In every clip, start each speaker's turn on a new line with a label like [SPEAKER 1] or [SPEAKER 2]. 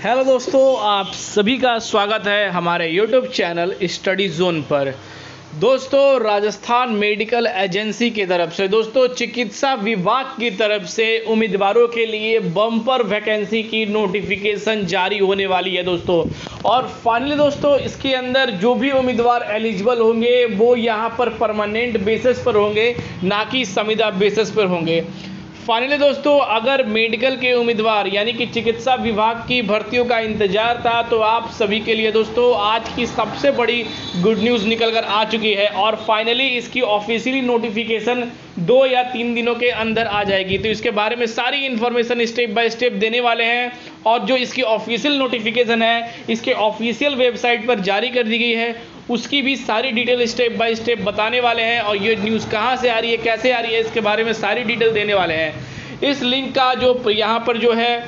[SPEAKER 1] Hello दोस्तों, आप सभी का स्वागत है हमारे YouTube चैनल स्टडी जोन पर। दोस्तों, राजस्थान मेडिकल एजेंसी की तरफ से चिकित्सा विभाग की तरफ से उम्मीदवारों के लिए बम्पर वैकेंसी की नोटिफिकेशन जारी होने वाली है दोस्तों। और फाइनली दोस्तों, इसके अंदर जो भी उम्मीदवार एलिजिबल होंगे वो यहाँ पर परमानेंट बेसिस पर होंगे, ना कि संविदा बेसिस पर होंगे। फाइनली दोस्तों, अगर मेडिकल के उम्मीदवार यानी कि चिकित्सा विभाग की भर्तियों का इंतजार था तो आप सभी के लिए दोस्तों आज की सबसे बड़ी गुड न्यूज़ निकल कर आ चुकी है और फाइनली इसकी ऑफिशियली नोटिफिकेशन 2 या 3 दिनों के अंदर आ जाएगी। तो इसके बारे में सारी इन्फॉर्मेशन स्टेप बाय स्टेप देने वाले हैं और जो इसकी ऑफिशियल नोटिफिकेशन है इसके ऑफिशियल वेबसाइट पर जारी कर दी गई है, उसकी भी सारी डिटेल स्टेप बाय स्टेप बताने वाले हैं। और ये न्यूज़ कहाँ से आ रही है, कैसे आ रही है, इसके बारे में सारी डिटेल देने वाले हैं। इस लिंक का जो यहाँ पर जो है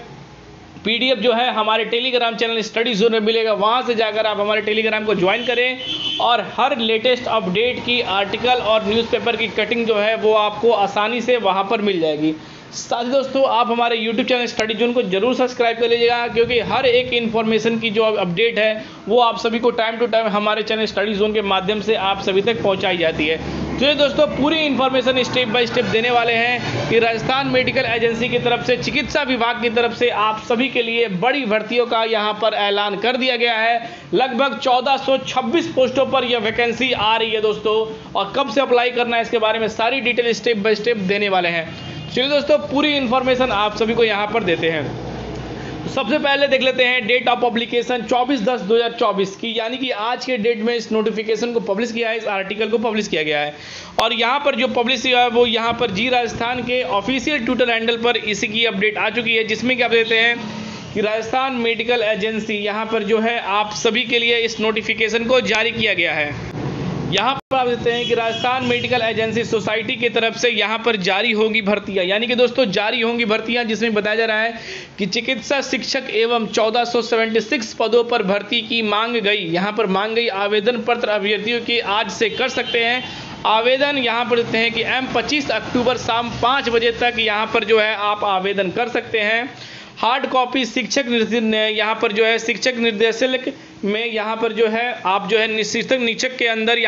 [SPEAKER 1] PDF जो है हमारे टेलीग्राम चैनल स्टडी जोन में मिलेगा, वहाँ से जाकर आप हमारे टेलीग्राम को ज्वाइन करें और हर लेटेस्ट अपडेट की आर्टिकल और न्यूज़पेपर की कटिंग जो है वो आपको आसानी से वहाँ पर मिल जाएगी। साथ ही दोस्तों, आप हमारे YouTube चैनल स्टडी जोन को जरूर सब्सक्राइब कर लीजिएगा, क्योंकि हर एक इन्फॉर्मेशन की जो अपडेट है वो आप सभी को टाइम टू टाइम हमारे चैनल स्टडी जोन के माध्यम से आप सभी तक पहुंचाई जाती है। तो ये दोस्तों पूरी इन्फॉर्मेशन स्टेप बाय स्टेप देने वाले हैं कि राजस्थान मेडिकल एजेंसी की तरफ से, चिकित्सा विभाग की तरफ से आप सभी के लिए बड़ी भर्तियों का यहाँ पर ऐलान कर दिया गया है। लगभग 1426 पोस्टों पर यह वैकेंसी आ रही है दोस्तों, और कब से अप्लाई करना है इसके बारे में सारी डिटेल स्टेप बाय स्टेप देने वाले हैं। चलिए दोस्तों, पूरी इन्फॉर्मेशन आप सभी को यहाँ पर देते हैं। तो सबसे पहले देख लेते हैं डेट ऑफ पब्लिकेशन 24/10/2024 की, यानी कि आज के डेट में इस नोटिफिकेशन को पब्लिश किया है, इस आर्टिकल को पब्लिश किया गया है। और यहाँ पर जो पब्लिश किया है वो यहाँ पर जी राजस्थान के ऑफिशियल ट्विटर हैंडल पर इसी की अपडेट आ चुकी है, जिसमें क्या देते हैं कि राजस्थान मेडिकल एजेंसी यहाँ पर जो है आप सभी के लिए इस नोटिफिकेशन को जारी किया गया है। यहाँ पर आप देखते हैं कि राजस्थान मेडिकल एजेंसी सोसाइटी की तरफ से यहाँ पर जारी होंगी भर्तियाँ, यानी कि दोस्तों जारी होंगी भर्तियाँ, जिसमें बताया जा रहा है कि चिकित्सा शिक्षक एवं 1476 पदों पर भर्ती की मांग गई। यहाँ पर मांग गई आवेदन पत्र अभ्यर्थियों की आज से कर सकते हैं आवेदन। यहाँ पर देखते हैं कि 25 अक्टूबर शाम 5 बजे तक यहाँ पर जो है आप आवेदन कर सकते हैं। हार्ड कॉपी शिक्षक यहाँ पर जो है शिक्षक निर्देशक में यहाँ पर जो है आप जो है शिक्षक निरीक्षक के अंदर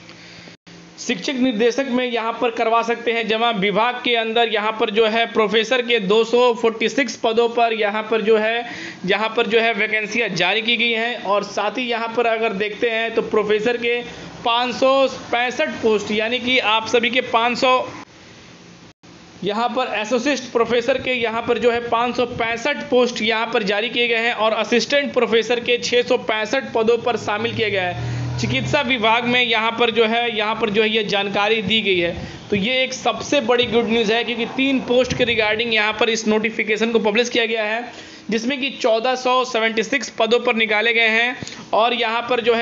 [SPEAKER 1] शिक्षक निर्देशक में यहाँ पर करवा सकते हैं जमा। विभाग के अंदर यहाँ पर जो है प्रोफेसर के 246 पदों पर यहाँ पर जो है वैकेंसियाँ जारी की गई हैं। और साथ ही यहाँ पर अगर देखते हैं तो प्रोफेसर के 565 पोस्ट, यानी कि आप सभी के 500 यहाँ पर एसोसिएट प्रोफेसर के यहाँ पर जो है 565 पोस्ट यहाँ पर जारी किए गए हैं और असिस्टेंट प्रोफेसर के 665 पदों पर शामिल किया गया है। चिकित्सा विभाग में यहाँ पर जो है ये जानकारी दी गई है। तो ये एक सबसे बड़ी गुड न्यूज़ है, क्योंकि 3 पोस्ट के रिगार्डिंग यहाँ पर इस नोटिफिकेशन को पब्लिश किया गया है, जिसमें कि 1476 पदों पर निकाले गए हैं। और यहाँ पर जो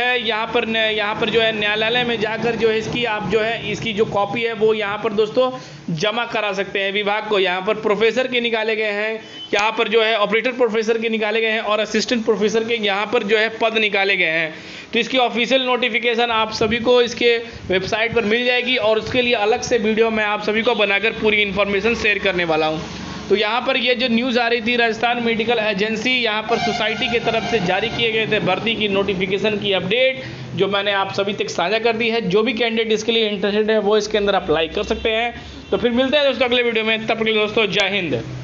[SPEAKER 1] है न्यायालय में जाकर जो है इसकी जो कॉपी है वो यहाँ पर दोस्तों जमा करा सकते हैं विभाग को। यहाँ पर प्रोफेसर के निकाले गए हैं, यहाँ पर जो है ऑपरेटर प्रोफेसर के निकाले गए हैं और असिस्टेंट प्रोफेसर के यहाँ पर जो है पद निकाले गए हैं। तो इसकी ऑफिशियल नोटिफिकेशन आप सभी को इसके वेबसाइट पर मिल जाएगी और उसके लिए अलग से वीडियो मैं आप सभी को बनाकर पूरी इन्फॉर्मेशन शेयर करने वाला हूँ। तो यहाँ पर ये जो न्यूज़ आ रही थी, राजस्थान मेडिकल एजेंसी यहाँ पर सोसाइटी की तरफ से जारी किए गए थे भर्ती की नोटिफिकेशन की अपडेट, जो मैंने आप सभी तक साझा कर दी है। जो भी कैंडिडेट इसके लिए इंटरेस्टेड है वो इसके अंदर अप्लाई कर सकते हैं। तो फिर मिलते हैं दोस्तों अगले वीडियो में, तब तक के लिए दोस्तों जय हिंद।